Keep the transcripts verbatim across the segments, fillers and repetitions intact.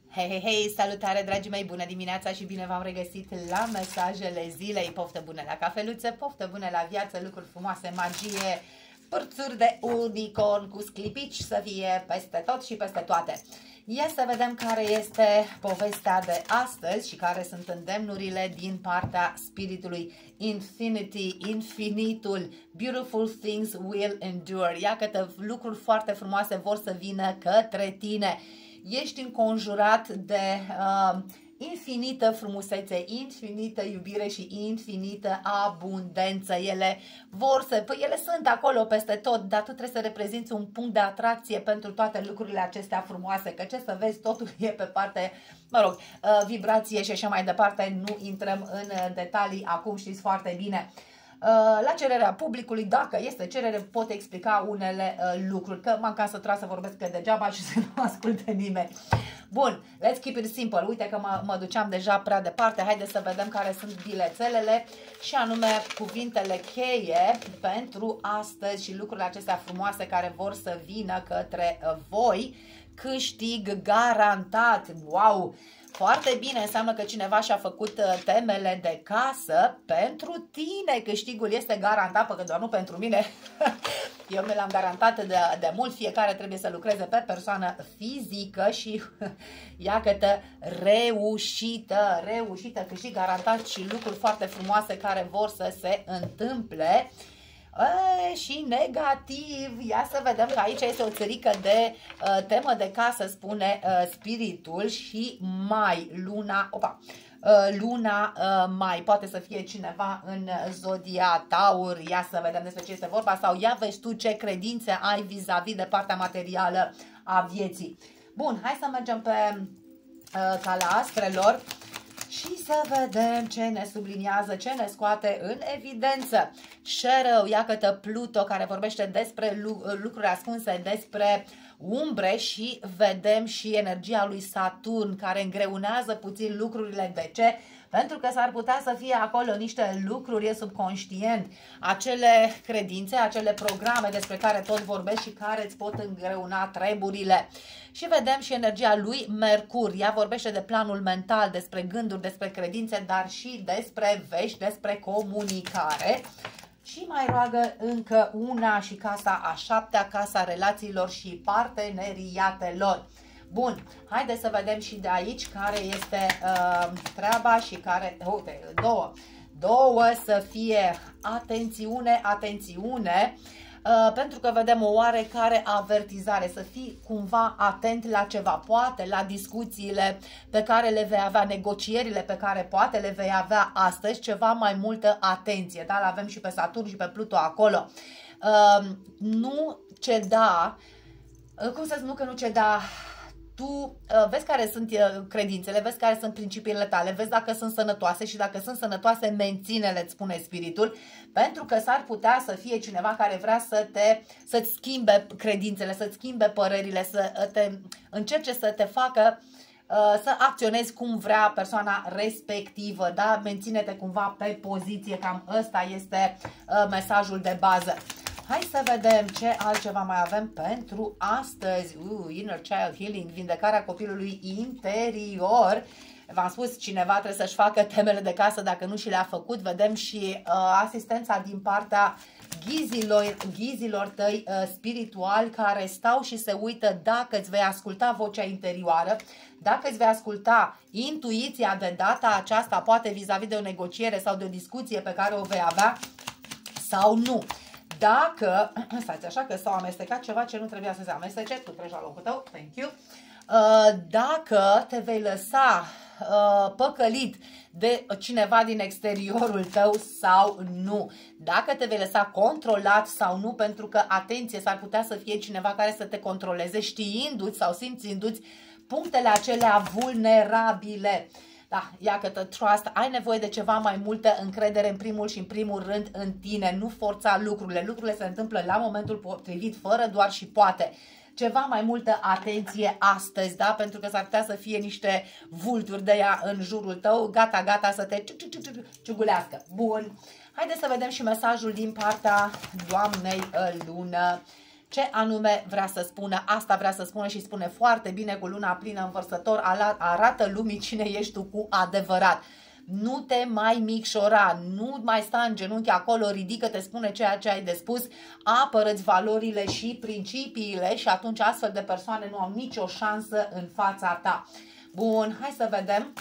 Hei, hei, hei, salutare dragii mei, bună dimineața și bine v-am regăsit la mesajele zilei. Poftă bună la cafeluță, poftă bună la viață, lucruri frumoase, magie, părțuri de unicorn cu sclipici să fie peste tot și peste toate. Ia să vedem care este povestea de astăzi și care sunt îndemnurile din partea spiritului Infinity, infinitul, beautiful things will endure. Ia că lucruri foarte frumoase vor să vină către tine. Ești înconjurat de uh, infinită frumusețe, infinită iubire și infinită abundență. Ele vor să, păi ele sunt acolo peste tot, dar tu trebuie să reprezinți un punct de atracție pentru toate lucrurile acestea frumoase, că ce să vezi, totul e pe parte, mă rog, uh, vibrație și așa mai departe. Nu intrăm în detalii acum, știți foarte bine. La cererea publicului, dacă este cerere, pot explica unele uh, lucruri, că m-am să trebuie să vorbesc pe degeaba și să nu asculte nimeni. Bun, let's keep it simple. Uite că mă, mă duceam deja prea departe. Haideți să vedem care sunt bilețelele și anume cuvintele cheie pentru astăzi și lucrurile acestea frumoase care vor să vină către uh, voi. Câștig garantat. Wow! Foarte bine, înseamnă că cineva și-a făcut temele de casă pentru tine. Câștigul este garantat, pentru că doar nu pentru mine. Eu mi l-am garantat de, de mult. Fiecare trebuie să lucreze pe persoană fizică și iată, reușită, reușită, câștig garantat și lucruri foarte frumoase care vor să se întâmple. E, și negativ, ia să vedem că aici este o țărică de uh, temă de casă, spune uh, spiritul, și mai, luna, opa, uh, luna uh, mai, poate să fie cineva în zodia Taur. Ia să vedem despre ce este vorba sau ia vezi tu ce credințe ai vis-a-vis de partea materială a vieții. Bun, hai să mergem pe uh, calea astrelor și să vedem ce ne subliniază, ce ne scoate în evidență. Shadow, iată Pluto, care vorbește despre lucruri ascunse, despre umbre, și vedem și energia lui Saturn, care îngreunează puțin lucrurile. De ce? Pentru că s-ar putea să fie acolo niște lucruri subconștient, acele credințe, acele programe despre care tot vorbești și care îți pot îngreuna treburile. Și vedem și energia lui Mercur. Ea vorbește de planul mental, despre gânduri, despre credințe, dar și despre vești, despre comunicare. Și mai roagă încă una și casa a șaptea, casa relațiilor și parteneriatelor. Bun, haideți să vedem și de aici care este uh, treaba și care, uite, două, două să fie atențiune, atențiune, uh, pentru că vedem o oarecare avertizare, să fii cumva atent la ceva, poate la discuțiile pe care le vei avea, negocierile pe care poate le vei avea astăzi, ceva mai multă atenție, da? L-avem și pe Saturn și pe Pluto acolo. Uh, nu ceda, uh, cum să zic, nu că nu ceda, tu uh, vezi care sunt uh, credințele, vezi care sunt principiile tale, vezi dacă sunt sănătoase și dacă sunt sănătoase, menține-le, îți spune spiritul, pentru că s-ar putea să fie cineva care vrea să te, să-ți schimbe credințele, să-ți schimbe părerile, să te încerce să te facă uh, să acționezi cum vrea persoana respectivă, da? Menține-te cumva pe poziție, cam ăsta este uh, mesajul de bază. Hai să vedem ce altceva mai avem pentru astăzi. Uh, inner Child Healing, vindecarea copilului interior. V-am spus, cineva trebuie să-și facă temele de casă dacă nu și le-a făcut. Vedem și uh, asistența din partea ghizilor, ghizilor tăi uh, spirituali care stau și se uită dacă îți vei asculta vocea interioară, dacă îți vei asculta intuiția de data aceasta, poate vis-a-vis de o negociere sau de o discuție pe care o vei avea sau nu. Dacă, stați așa că s-au amestecat ceva ce nu trebuia să se amestece, tu treci la locul tău, thank you. Dacă te vei lăsa păcălit de cineva din exteriorul tău sau nu. Dacă te vei lăsa controlat sau nu, pentru că, atenție, s-ar putea să fie cineva care să te controleze știindu-ți sau simțindu-ți punctele acelea vulnerabile. Da, iată, trust, ai nevoie de ceva mai multă încredere în primul și în primul rând în tine, nu forța lucrurile. Lucrurile se întâmplă la momentul potrivit, fără doar și poate. Ceva mai multă atenție astăzi, da? Pentru că s-ar putea să fie niște vulturi de ea în jurul tău, gata, gata să te ciugulească. Bun, haideți să vedem și mesajul din partea doamnei Lună. Ce anume vrea să spună? Asta vrea să spună și spune foarte bine cu luna plină în Vărsător, arată lumii cine ești tu cu adevărat. Nu te mai micșora, nu mai sta în genunchi acolo, ridică-te, spune ceea ce ai de spus, apără-ți valorile și principiile și atunci astfel de persoane nu au nicio șansă în fața ta. Bun, hai să vedem.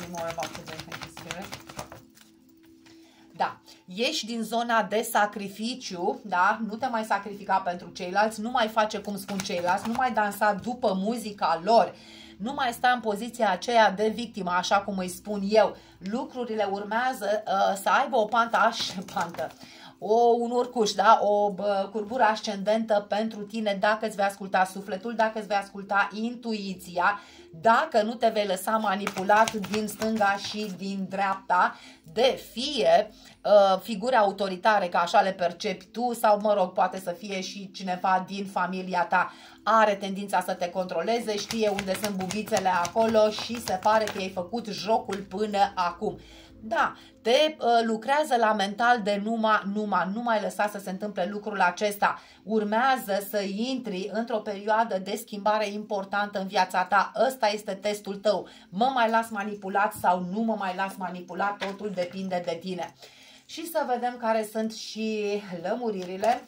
Da, ieși din zona de sacrificiu, da, nu te mai sacrifica pentru ceilalți, nu mai face cum spun ceilalți, nu mai dansa după muzica lor, nu mai sta în poziția aceea de victimă, așa cum îi spun eu. Lucrurile urmează uh, să aibă o pantă ascendentă, o, un urcuș, da? O bă, curbură ascendentă pentru tine dacă îți vei asculta sufletul, dacă îți vei asculta intuiția, dacă nu te vei lăsa manipulat din stânga și din dreapta de fie uh, figuri autoritare, că așa le percepi tu, sau mă rog, poate să fie și cineva din familia ta. Are tendința să te controleze, știe unde sunt bubițele acolo și se pare că ai făcut jocul până acum. Da, te uh, lucrează la mental de numai, numai, nu mai lăsa să se întâmple lucrul acesta. Urmează să intri într-o perioadă de schimbare importantă în viața ta. Ăsta este testul tău. Mă mai las manipulat sau nu mă mai las manipulat, totul depinde de tine. Și să vedem care sunt și lămuririle.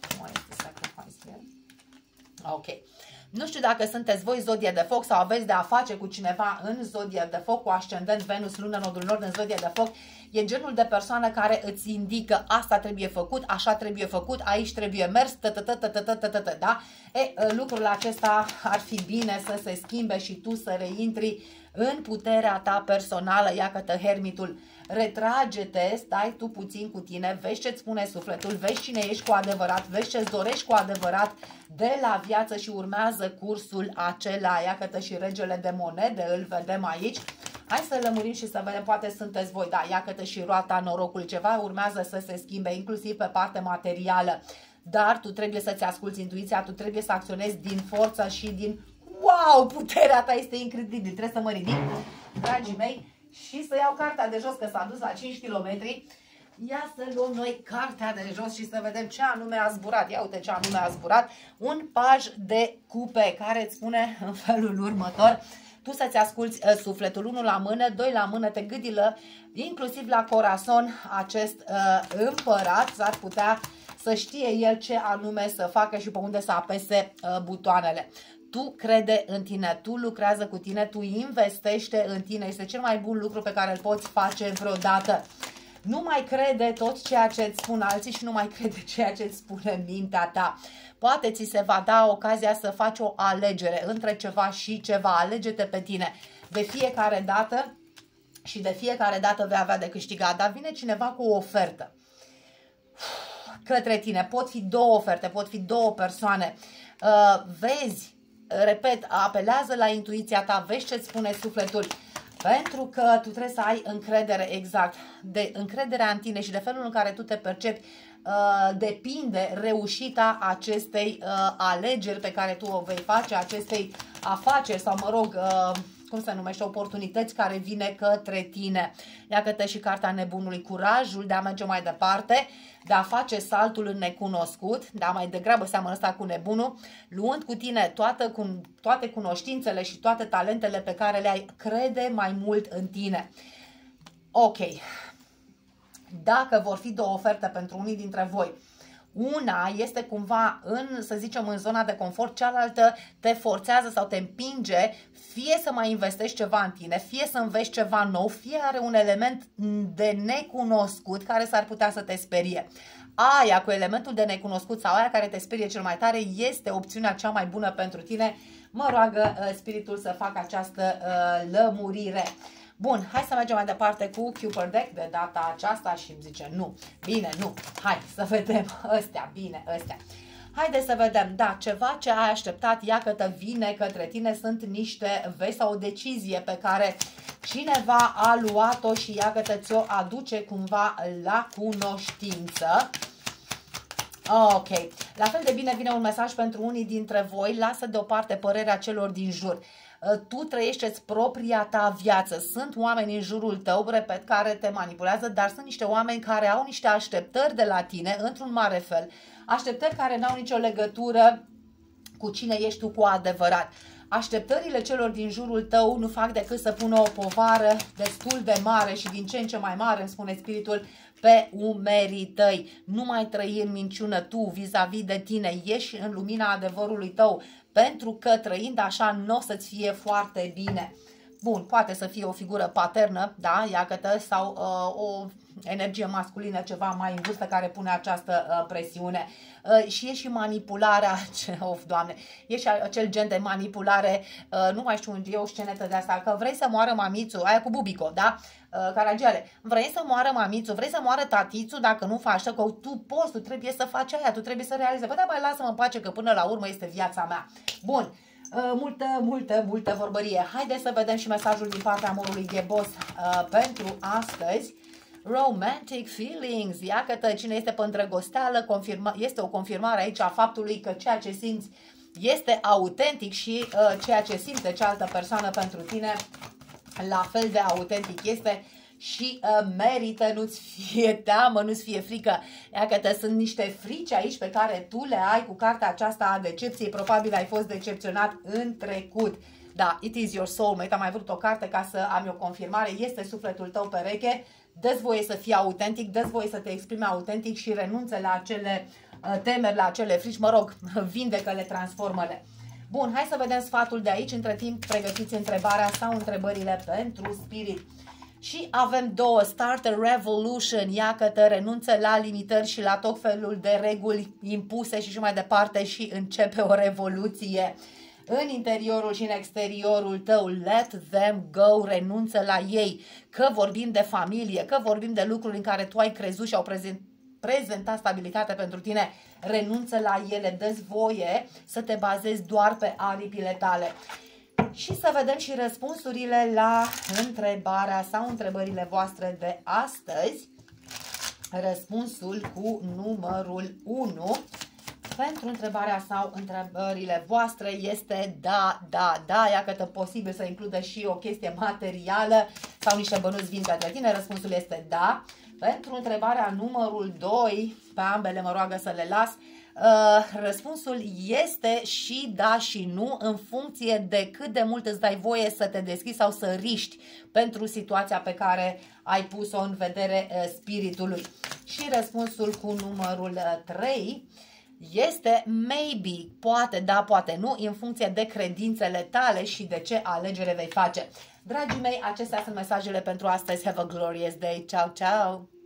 Ok. Nu știu dacă sunteți voi zodie de foc sau aveți de a face cu cineva în zodie de foc, cu ascendent Venus, lună, nodul nord în zodie de foc. E genul de persoană care îți indică asta trebuie făcut, așa trebuie făcut, aici trebuie mers, da? E, lucrul acesta ar fi bine să se schimbe și tu să reintri în puterea ta personală. Iată hermitul. Retrage-te, stai tu puțin cu tine, vezi ce-ți spune sufletul, vezi cine ești cu adevărat, vezi ce-ți dorești cu adevărat de la viață și urmează cursul acela. Iată și regele de monede, îl vedem aici. Hai să lămurim și să vedem, poate sunteți voi, da, iată și roata, norocul, ceva urmează să se schimbe, inclusiv pe partea materială. Dar tu trebuie să-ți asculți intuiția, tu trebuie să acționezi din forță și din... Wow, puterea ta este incredibil, trebuie să mă ridic, dragii mei, și să iau cartea de jos, că s-a dus la cinci kilometri. Ia să luăm noi cartea de jos și să vedem ce anume a zburat. Ia uite ce anume a zburat. Un paj de cupe care îți spune în felul următor. Tu să-ți asculți uh, sufletul, unul la mână, doi la mână, te gâdilă inclusiv la corazon acest uh, împărat. S-ar putea să știe el ce anume să facă și pe unde să apese uh, butoanele. Tu crede în tine, tu lucrează cu tine, tu investește în tine. Este cel mai bun lucru pe care îl poți face vreodată. Nu mai crede tot ceea ce îți spun alții și nu mai crede ceea ce îți spune mintea ta. Poate ți se va da ocazia să faci o alegere între ceva și ceva. Alege-te pe tine. De fiecare dată și de fiecare dată vei avea de câștigat. Dar vine cineva cu o ofertă către tine. Pot fi două oferte, pot fi două persoane. Uh, vezi, repet, apelează la intuiția ta, vezi ce-ți spune sufletul. Pentru că tu trebuie să ai încredere, exact, de încrederea în tine și de felul în care tu te percepi, uh, depinde reușita acestei uh, alegeri pe care tu o vei face, acestei afaceri sau, mă rog, uh, cum se numește, oportunități care vine către tine. Iată și cartea nebunului, curajul de a merge mai departe, de a face saltul în necunoscut, dar mai degrabă seamănă asta cu nebunul, luând cu tine toată, cu, toate cunoștințele și toate talentele pe care le ai, crede mai mult în tine. Ok. Dacă vor fi două oferte pentru unii dintre voi, una este cumva în, să zicem, în zona de confort, cealaltă te forțează sau te împinge fie să mai investești ceva în tine, fie să înveți ceva nou, fie are un element de necunoscut care s-ar putea să te sperie. Aia cu elementul de necunoscut sau aia care te sperie cel mai tare este opțiunea cea mai bună pentru tine. Mă roagă uh, spiritul să facă această uh, lămurire. Bun, hai să mergem mai departe cu Cupid Deck de data aceasta și îmi zice nu. Bine, nu. Hai să vedem ăstea, bine, ăstea. Haideți să vedem, da, ceva ce ai așteptat, iată vine către tine, sunt niște vești sau o decizie pe care cineva a luat-o și iată ți-o aduce cumva la cunoștință. Ok, la fel de bine vine un mesaj pentru unii dintre voi, lasă deoparte părerea celor din jur. Tu trăiești propria ta viață. Sunt oameni în jurul tău, repet, care te manipulează, dar sunt niște oameni care au niște așteptări de la tine, într-un mare fel. Așteptări care n-au nicio legătură cu cine ești tu cu adevărat. Așteptările celor din jurul tău nu fac decât să pună o povară destul de mare și din ce în ce mai mare, îmi spune spiritul, pe umerii tăi. Nu mai trăi în minciună tu vis-a-vis de tine, ieși în lumina adevărului tău, pentru că trăind așa nu o să-ți fie foarte bine. Bun, poate să fie o figură paternă, da, iată, sau uh, o energie masculină ceva mai în vârstă care pune această uh, presiune. Uh, și e și manipularea, of, Doamne, e și acel gen de manipulare, uh, nu mai știu, e o scenetă de asta, că vrei să moară mamițu, aia cu Bubico, da? Uh, Caragiale, vrei să moară mamițu, vrei să moară tatițu dacă nu faci, că tu poți, tu trebuie să faci aia, tu trebuie să realizezi. Bă, da, mai lasă-mă în pace că până la urmă este viața mea. Bun. Uh, multă, multă, multă vorbărie. Haideți să vedem și mesajul din partea amorului ghebos uh, pentru astăzi. Romantic feelings. Iată cine este pe îndrăgosteală, confirma, este o confirmare aici a faptului că ceea ce simți este autentic și uh, ceea ce simte cealaltă persoană pentru tine la fel de autentic este și uh, merită, nu-ți fie teamă, nu-ți fie frică. Iată, sunt niște frici aici pe care tu le ai cu cartea aceasta a decepției. Probabil ai fost decepționat în trecut. Da, it is your soulmate. Am mai vrut o carte ca să am o confirmare. Este sufletul tău pereche. Dă-ți voie să fii autentic, dă-ți voie să te exprime autentic și renunțe la acele uh, temeri, la acele frici. Mă rog, vindecă-le, transformă-le. Bun, hai să vedem sfatul de aici. Între timp, pregătiți întrebarea sau întrebările pentru spirit. Și avem două, Start a Revolution, iată, renunță la limitări și la tot felul de reguli impuse și și mai departe și începe o revoluție. În interiorul și în exteriorul tău, let them go, renunță la ei. Că vorbim de familie, că vorbim de lucruri în care tu ai crezut și au prezent, prezentat stabilitate pentru tine, renunță la ele, dă-ți voie să te bazezi doar pe aripile tale. Și să vedem și răspunsurile la întrebarea sau întrebările voastre de astăzi. Răspunsul cu numărul unu pentru întrebarea sau întrebările voastre este da, da, da. Iată, posibil să includă și o chestie materială sau niște bănuți vin către tine. Răspunsul este da. Pentru întrebarea numărul doi, pe ambele mă roagă să le las, Uh, răspunsul este și da și nu, în funcție de cât de mult îți dai voie să te deschizi sau să riști pentru situația pe care ai pus-o în vedere uh, spiritului. Și răspunsul cu numărul uh, trei este maybe, poate da, poate nu, în funcție de credințele tale și de ce alegere vei face. Dragii mei, acestea sunt mesajele pentru astăzi. Have a glorious day. Ciao, ciao!